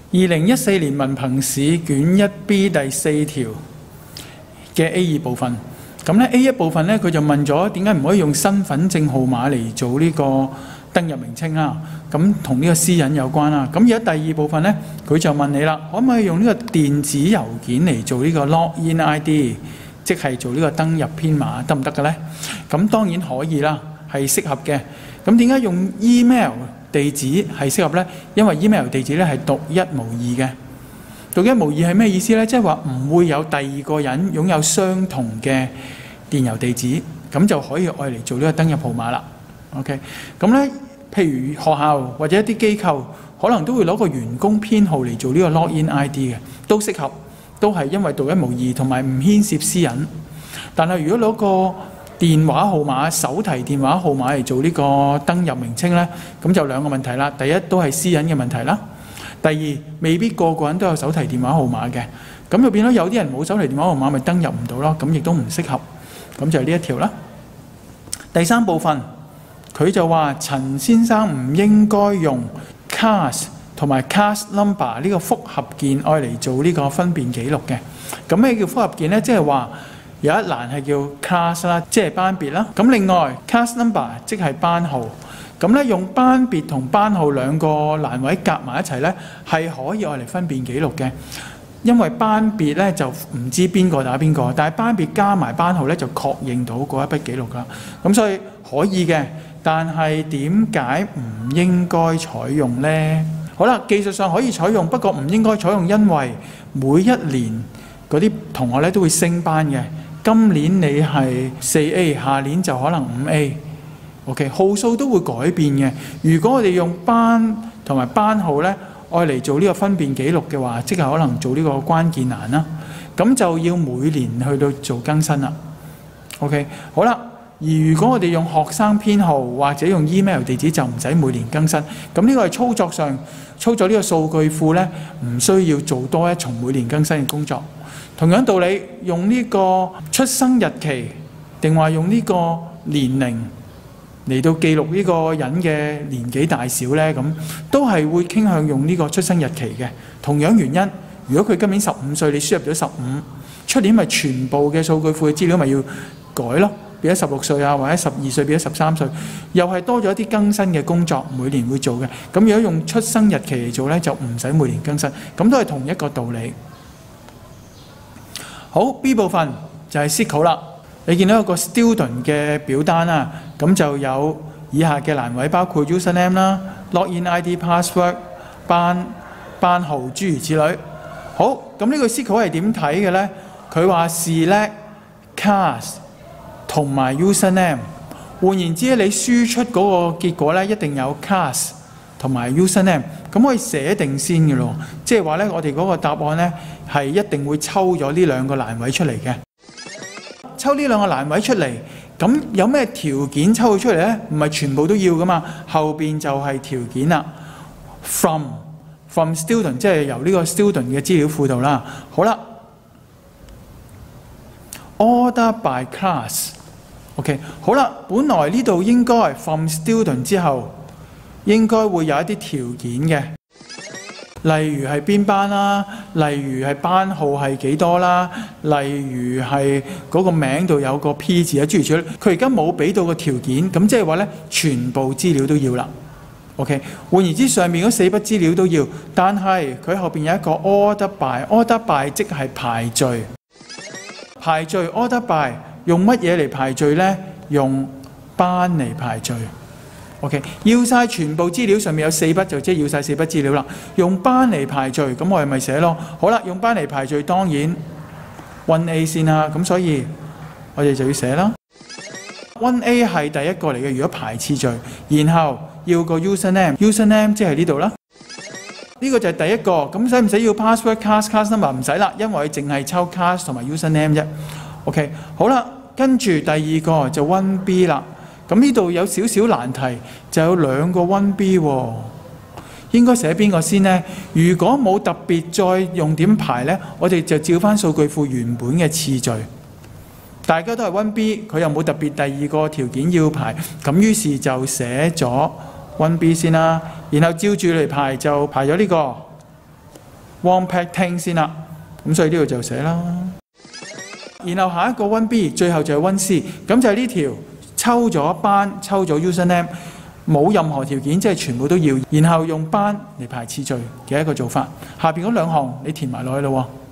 2014年文憑試卷 1B 第4條嘅 A2 部分，咁咧 A1 部分咧佢就問咗點解唔可以用身份證號碼嚟做呢個登入名稱啦？咁同呢個私隱有關啦。咁而家第2部分咧，佢就問你啦，可唔可以用呢個電子郵件嚟做呢個 login ID， 即係做呢個登入編碼得唔得嘅咧？咁當然可以啦，係適合嘅。咁點解用 email 地址係適合咧？因為 email 地址咧係獨一無二嘅。獨一無二係咩意思咧？即係話唔會有第二個人擁有相同嘅電郵地址，咁就可以愛嚟做呢個登入號碼啦。OK， 咁咧，譬如學校或者一啲機構，可能都會攞個員工編號嚟做呢個 login ID 嘅，都適合，都係因為獨一無二同埋唔牽涉私隱。但係如果攞個電話號碼、手提電話號碼嚟做呢個登入名稱咧，咁就兩個問題啦。第一都係私隱嘅問題啦。第二，未必個個人都有手提電話號碼嘅，咁就變咗有啲人冇手提電話號碼，咪登入唔到咯。咁亦都唔適合。咁就係呢一條啦。第3部分，佢就話陳先生唔應該用 CAS 同埋 CAS number 呢個複合件愛嚟做呢個分辨記錄嘅。咁咩叫複合件咧？即係話有一欄係叫 class 啦，即係班別啦。咁另外 class number 即係班號。咁咧用班別同班號兩個欄位夾埋一齊咧，係可以愛嚟分辨記錄嘅。因為班別咧就唔知邊個打邊個，但係班別加埋班號咧就確認到嗰一筆記錄㗎。咁所以可以嘅，但係點解唔應該採用咧？好啦，技術上可以採用，不過唔應該採用，因為每一年嗰啲同學咧都會升班嘅。今年你係4A， 下年就可能5A。OK， 號數都會改變嘅。如果我哋用班同埋班號咧，愛嚟做呢個分辨記錄嘅話，即係可能做呢個關鍵欄啦。咁就要每年去到做更新啦。OK， 好啦。而如果我哋用學生編號或者用 email 地址，就唔使每年更新。咁呢個係操作上操作呢個數據庫咧，唔需要做多一重每年更新嘅工作。同樣道理，用呢個出生日期定話用呢個年齡嚟到記錄呢個人嘅年紀大小咧，咁都係會傾向用呢個出生日期嘅。同樣原因，如果佢今年15歲，你輸入咗15，出年咪全部嘅數據庫嘅資料咪要改咯，變咗16歲啊，或者12歲變咗13歲，又係多咗一啲更新嘅工作，每年會做嘅。咁如果用出生日期嚟做咧，就唔使每年更新，咁都係同一個道理。好 ，B 部分就係 SQL 啦。你見到有個 student 嘅表單啦，咁就有以下嘅欄位，包括 username 啦、login ID、password、班號諸如此類。好，咁呢個 SQL 係點睇嘅咧？佢話 select class 同埋 username。換言之，你輸出嗰個結果咧，一定有 class 同埋 username。咁可以寫定先嘅咯，即係話咧，我哋嗰個答案咧係一定會抽咗呢兩個欄位出嚟嘅。抽呢兩個欄位出嚟，咁有咩條件抽佢出嚟咧？唔係全部都要噶嘛，後邊就係條件啦。From student 即係由呢個 student 嘅資料庫度啦。好啦 ，order by class。OK， 好啦，本來呢度應該 from student 之後應該會有一啲條件嘅。例如係邊班啦，例如係班號係幾多啦，例如係嗰個名度有個 P 字啊，諸如此類。佢而家冇俾到個條件，咁即係話咧，全部資料都要啦。OK， 換言之，上面嗰4筆資料都要，但係佢後邊有一個 order by，order by 即係排序。排序 order by 用乜嘢嚟排序咧？用班嚟排序。OK， 要晒全部資料，上面有4筆就即係要晒4筆資料啦。用班嚟排序，咁我哋咪寫咯。好啦，用班嚟排序，當然 1A 先啦。咁所以我哋就要寫啦。1A 係第一個嚟嘅，如果排次序，然後要個 username 即係呢度啦。呢個就係第一個。咁使唔使要 password、class number？ 唔使啦，因為佢淨係抽 class 同埋 username 啫。OK， 好啦，跟住第二個就 1B 啦。咁呢度有少少難題，就有2個 1B 喎，應該寫邊個先呢？如果冇特別再用點排呢，我哋就照翻數據庫原本嘅次序。大家都係 1B， 佢又冇特別第二個條件要排，咁於是就寫咗 1B 先啦。然後照住嚟排就排咗呢個 one pack 聽先啦。咁所以呢度就寫啦。然後下一個 1B 最後就係 1C， 咁就係呢條抽咗班抽咗 username， 冇任何條件，即係全部都要，然後用班嚟排次序嘅一個做法。下邊嗰兩項你填埋落去咯喎。